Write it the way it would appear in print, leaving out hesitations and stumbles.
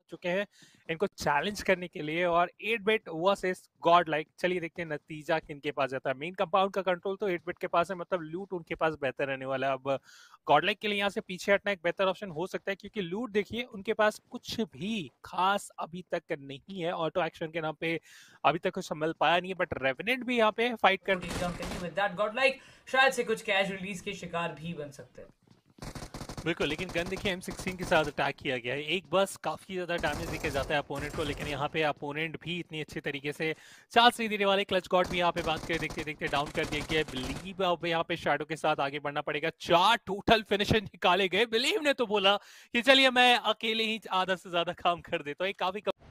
चुके हैं इनको चैलेंज करने के लिए। और 8 बिट वर्सेस गॉड लाइक, चलिए देखते हैं नतीजा किनके पास जाता है। मेन कंपाउंड का कंट्रोल तो 8 बिट के पास है, मतलब लूट उनके पास बेहतर रहने वाला है। अब गॉड लाइक के लिए यहाँ से पीछे हटना एक बेहतर ऑप्शन हो सकता है, क्योंकि लूट देखिए उनके पास कुछ भी खास अभी तक नहीं है। ऑटो एक्शन के नाम पे अभी तक कुछ संभल पाया नहीं है, बट रेवेनेंट भी यहाँ पे फाइट कर गॉडलाइक शायद से कुछ कैश रिलीज के शिकार भी बन सकते हैं। बिल्कुल, लेकिन गन देखिए M16 के साथ अटैक किया गया है। एक बस काफी ज्यादा डैमेज देके जाता है अपोनेंट को, लेकिन यहाँ पे अपोनेंट भी इतनी अच्छे तरीके से चांस नहीं देने वाले। क्लच गॉड भी यहाँ पे बात कर देखते देखते डाउन कर दिया गया। बिलीव अब यहाँ पे शैडो के साथ आगे बढ़ना पड़ेगा। 4 टोटल फिनिशर निकाले गए। बिलीव ने तो बोला कि चलिए मैं अकेले ही आधा से ज्यादा काम कर देता हूँ। काफी